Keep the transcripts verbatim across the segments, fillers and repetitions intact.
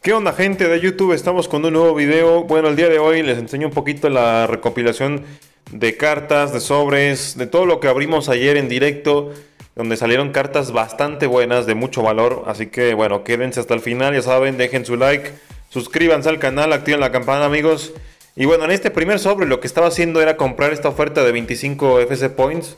¿Qué onda, gente de YouTube? Estamos con un nuevo video. Bueno, el día de hoy les enseño un poquito la recopilación de cartas, de sobres, de todo lo que abrimos ayer en directo, donde salieron cartas bastante buenas, de mucho valor. Así que bueno, quédense hasta el final, ya saben, dejen su like, suscríbanse al canal, activen la campana, amigos. Y bueno, en este primer sobre lo que estaba haciendo era comprar esta oferta de veinticinco F C Points,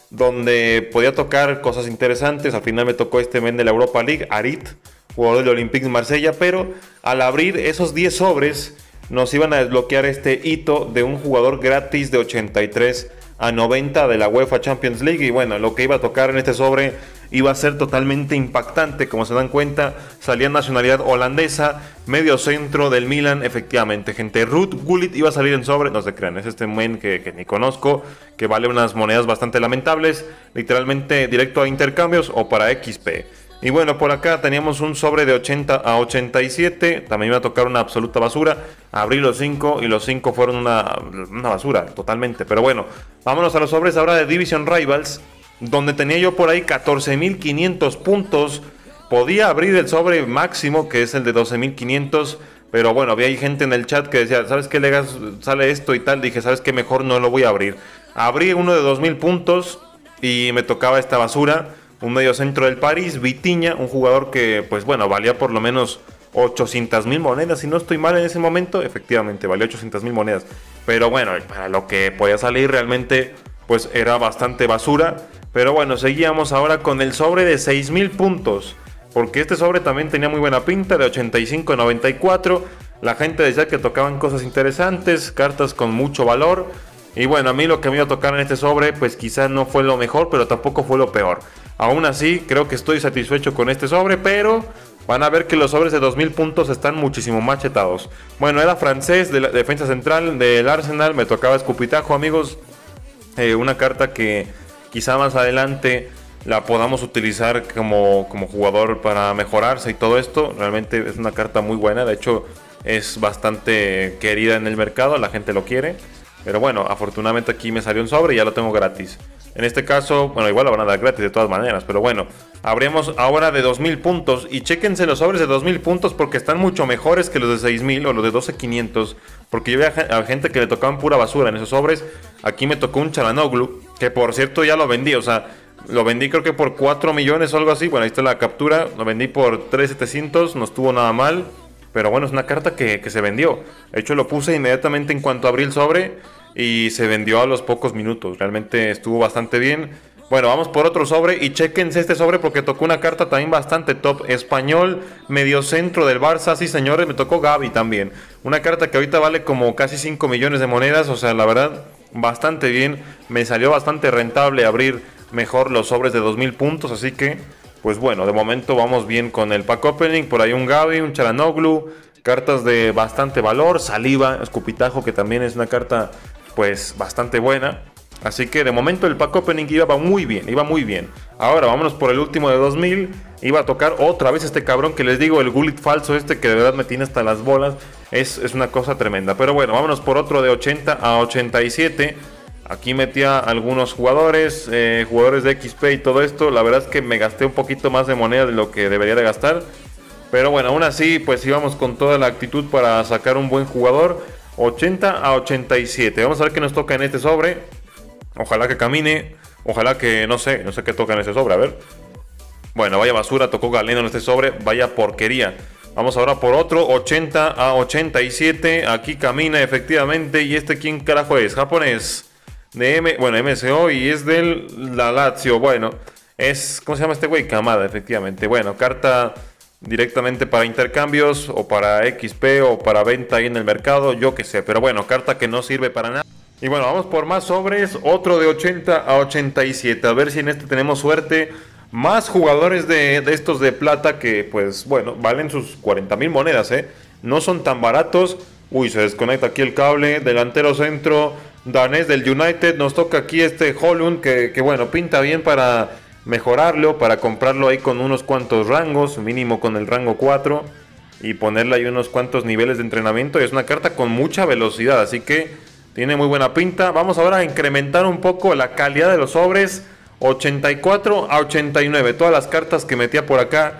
donde podía tocar cosas interesantes. Al final me tocó este men de la Europa League, Arit, jugador del Olympique de Marsella, pero al abrir esos diez sobres nos iban a desbloquear este hito de un jugador gratis de ochenta y tres a noventa de la UEFA Champions League. Y bueno, lo que iba a tocar en este sobre iba a ser totalmente impactante. Como se dan cuenta, salía nacionalidad holandesa, medio centro del Milan, efectivamente, gente. Ruud Gullit iba a salir en sobre, no se crean, es este men que, que ni conozco, que vale unas monedas bastante lamentables, literalmente directo a intercambios o para X P. Y bueno, por acá teníamos un sobre de ochenta a ochenta y siete. También iba a tocar una absoluta basura. Abrí los cinco y los cinco fueron una, una basura, totalmente. Pero bueno, vámonos a los sobres ahora de Division Rivals, donde tenía yo por ahí catorce mil quinientos puntos. Podía abrir el sobre máximo, que es el de doce mil quinientos. Pero bueno, había gente en el chat que decía, ¿sabes qué, Legas? Sale esto y tal. Dije, ¿sabes qué? Mejor no lo voy a abrir. Abrí uno de dos mil puntos y me tocaba esta basura. Un medio centro del París, Vitinha, un jugador que, pues bueno, valía por lo menos ochocientas mil monedas. Si no estoy mal en ese momento, efectivamente, valía ochocientas mil monedas. Pero bueno, para lo que podía salir realmente, pues era bastante basura. Pero bueno, seguíamos ahora con el sobre de seis mil puntos. Porque este sobre también tenía muy buena pinta, de ochenta y cinco a noventa y cuatro. La gente decía que tocaban cosas interesantes, cartas con mucho valor. Y bueno, a mí lo que me iba a tocar en este sobre, pues quizás no fue lo mejor, pero tampoco fue lo peor. Aún así, creo que estoy satisfecho con este sobre, pero van a ver que los sobres de dos mil puntos están muchísimo machetados. Bueno, era francés, de la defensa central del Arsenal, me tocaba escupitajo, amigos. Eh, una carta que quizá más adelante la podamos utilizar como, como jugador para mejorarse y todo esto. Realmente es una carta muy buena, de hecho es bastante querida en el mercado, la gente lo quiere. Pero bueno, afortunadamente aquí me salió un sobre y ya lo tengo gratis. En este caso, bueno, igual lo van a dar gratis de todas maneras. Pero bueno, abrimos ahora de dos mil puntos. Y chéquense los sobres de dos mil puntos porque están mucho mejores que los de seis mil o los de doce mil quinientos. Porque yo veía a gente que le tocaban pura basura en esos sobres. Aquí me tocó un Çalhanoğlu, que por cierto ya lo vendí. O sea, lo vendí creo que por cuatro millones o algo así. Bueno, ahí está la captura. Lo vendí por tres mil setecientos, no estuvo nada mal. Pero bueno, es una carta que, que se vendió. De hecho, lo puse inmediatamente en cuanto abrí el sobre y se vendió a los pocos minutos. Realmente estuvo bastante bien. Bueno, vamos por otro sobre y chéquense este sobre porque tocó una carta también bastante top. Español, medio centro del Barça. Sí, señores, me tocó Gavi también. Una carta que ahorita vale como casi cinco millones de monedas. O sea, la verdad, bastante bien. Me salió bastante rentable abrir mejor los sobres de dos mil puntos. Así que, pues bueno, de momento vamos bien con el pack opening. Por ahí un Gavi, un Çalhanoğlu. Cartas de bastante valor. Saliva, escupitajo, que también es una carta pues bastante buena. Así que de momento el pack opening iba muy bien, iba muy bien. Ahora vámonos por el último de dos mil. Iba a tocar otra vez este cabrón que les digo, el Gullit falso este, que de verdad me tiene hasta las bolas. Es, es una cosa tremenda. Pero bueno, vámonos por otro de ochenta a ochenta y siete. Aquí metía algunos jugadores, eh, jugadores de X P y todo esto. La verdad es que me gasté un poquito más de moneda de lo que debería de gastar. Pero bueno, aún así pues íbamos con toda la actitud para sacar un buen jugador. ochenta a ochenta y siete. Vamos a ver qué nos toca en este sobre. Ojalá que camine. Ojalá que, no sé, no sé qué toca en este sobre. A ver. Bueno, vaya basura, tocó Galeno en este sobre. Vaya porquería. Vamos ahora por otro. ochenta a ochenta y siete. Aquí camina efectivamente. ¿Y este quién carajo es? Japonés. De M, bueno, M S O y es del la Lazio. Bueno, es, ¿cómo se llama este güey? Kamada, efectivamente. Bueno, carta directamente para intercambios o para X P o para venta ahí en el mercado, yo qué sé. Pero bueno, carta que no sirve para nada. Y bueno, vamos por más sobres. Otro de ochenta a ochenta y siete. A ver si en este tenemos suerte. Más jugadores de, de estos de plata que, pues, bueno, valen sus cuarenta mil monedas, ¿eh? No son tan baratos. Uy, se desconecta aquí el cable. Delantero centro danés del United. Nos toca aquí este Højlund que, que, bueno, pinta bien para mejorarlo, para comprarlo ahí con unos cuantos rangos, mínimo con el rango cuatro. Y ponerle ahí unos cuantos niveles de entrenamiento. Y es una carta con mucha velocidad, así que tiene muy buena pinta. Vamos ahora a incrementar un poco la calidad de los sobres. ochenta y cuatro a ochenta y nueve. Todas las cartas que metía por acá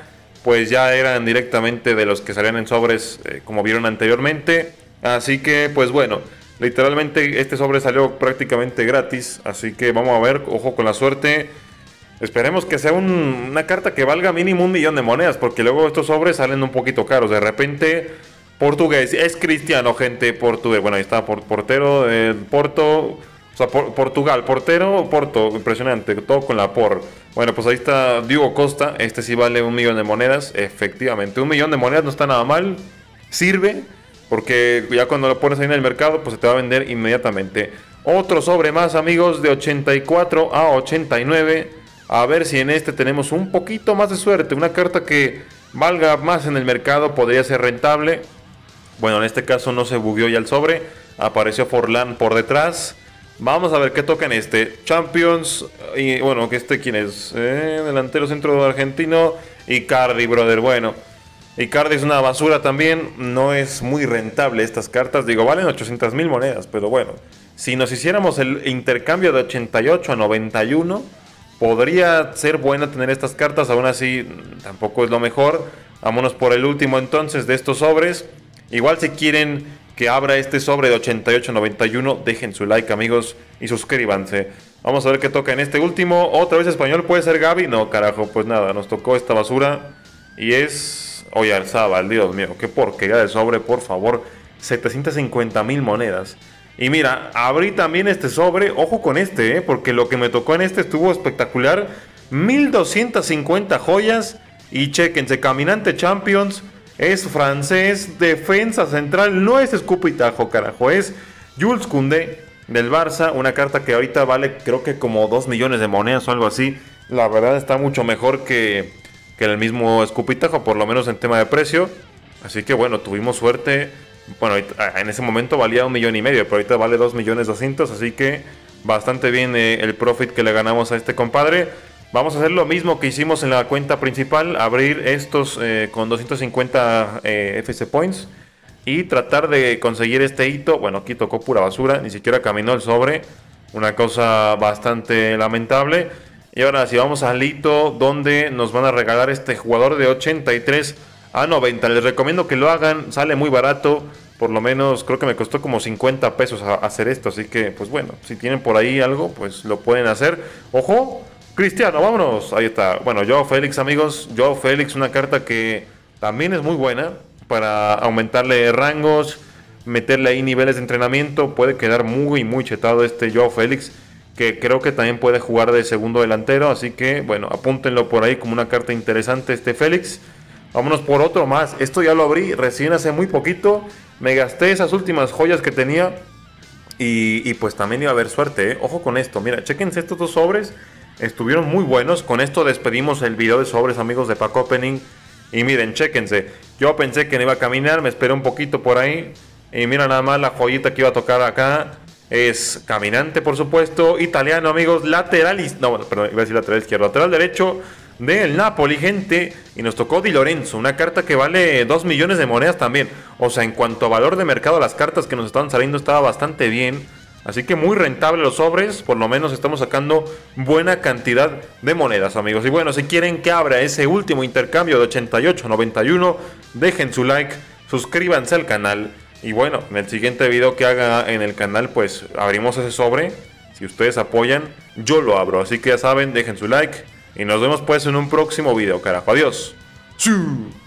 pues ya eran directamente de los que salían en sobres, eh, como vieron anteriormente. Así que pues bueno, literalmente este sobre salió prácticamente gratis. Así que vamos a ver, ojo con la suerte. Esperemos que sea un, una carta que valga mínimo un millón de monedas, porque luego estos sobres salen un poquito caros. De repente, portugués, es Cristiano, gente, portugués. Bueno, ahí está, por, portero de Porto, o sea, por, Portugal, portero, Porto, impresionante, todo con la por. Bueno, pues ahí está Diogo Costa, este sí vale un millón de monedas, efectivamente. Un millón de monedas no está nada mal, sirve, porque ya cuando lo pones ahí en el mercado, pues se te va a vender inmediatamente. Otro sobre más, amigos, de ochenta y cuatro a ochenta y nueve. A ver si en este tenemos un poquito más de suerte. Una carta que valga más en el mercado, podría ser rentable. Bueno, en este caso no se bugueó ya el sobre. Apareció Forlán por detrás. Vamos a ver qué toca en este. Champions. Y bueno, que este quién es. Eh, delantero centro argentino. Icardi, brother. Bueno, Icardi es una basura también. No es muy rentable estas cartas. Digo, valen ochocientas mil monedas. Pero bueno, si nos hiciéramos el intercambio de ochenta y ocho a noventa y uno... podría ser buena tener estas cartas, aún así tampoco es lo mejor. Vámonos por el último entonces de estos sobres. Igual si quieren que abra este sobre de ochenta y ocho a noventa y uno, dejen su like, amigos, y suscríbanse. Vamos a ver qué toca en este último. Otra vez español, ¿puede ser Gaby? No, carajo, pues nada, nos tocó esta basura. Y es Oyarzabal, Dios mío, qué porquería de sobre, por favor. setecientas cincuenta mil monedas. Y mira, abrí también este sobre, ojo con este, ¿eh? Porque lo que me tocó en este estuvo espectacular. mil doscientas cincuenta joyas. Y chequense, Caminante Champions, es francés, defensa central, no es escupitajo, carajo, es Jules Koundé del Barça. Una carta que ahorita vale creo que como dos millones de monedas o algo así. La verdad está mucho mejor que, que el mismo escupitajo, por lo menos en tema de precio. Así que bueno, tuvimos suerte. Bueno, en ese momento valía un millón y medio, pero ahorita vale dos millones doscientos, así que bastante bien eh, el profit que le ganamos a este compadre. Vamos a hacer lo mismo que hicimos en la cuenta principal, abrir estos eh, con doscientos cincuenta eh, F C Points y tratar de conseguir este hito. Bueno, aquí tocó pura basura, ni siquiera caminó el sobre, una cosa bastante lamentable. Y ahora si vamos al hito donde nos van a regalar este jugador de ochenta y tres a noventa, les recomiendo que lo hagan, sale muy barato, por lo menos creo que me costó como cincuenta pesos a hacer esto, así que pues bueno, si tienen por ahí algo, pues lo pueden hacer. Ojo, Cristiano, vámonos, ahí está. Bueno, Joao Félix, amigos, Joao Félix, una carta que también es muy buena para aumentarle rangos, meterle ahí niveles de entrenamiento. Puede quedar muy muy chetado este Joao Félix, que creo que también puede jugar de segundo delantero, así que bueno, apúntenlo por ahí como una carta interesante este Félix. Vámonos por otro más. Esto ya lo abrí recién hace muy poquito. Me gasté esas últimas joyas que tenía. Y, y pues también iba a haber suerte, ¿eh? Ojo con esto. Mira, chequense estos dos sobres. Estuvieron muy buenos. Con esto despedimos el video de sobres, amigos, de Pack Opening. Y miren, chequense. Yo pensé que no iba a caminar. Me esperé un poquito por ahí. Y mira nada más la joyita que iba a tocar acá. Es Caminante, por supuesto. Italiano, amigos. Lateral. No, perdón, iba a decir lateral izquierdo. Lateral derecho del Napoli, gente. Y nos tocó Di Lorenzo, una carta que vale dos millones de monedas también. O sea, en cuanto a valor de mercado, las cartas que nos estaban saliendo estaba bastante bien. Así que muy rentable los sobres. Por lo menos estamos sacando buena cantidad de monedas, amigos. Y bueno, si quieren que abra ese último intercambio de ochenta y ocho a noventa y uno, dejen su like, suscríbanse al canal. Y bueno, en el siguiente video que haga en el canal, pues abrimos ese sobre. Si ustedes apoyan, yo lo abro. Así que ya saben, dejen su like. Y nos vemos pues en un próximo video, carajo. Adiós. ¡Sí!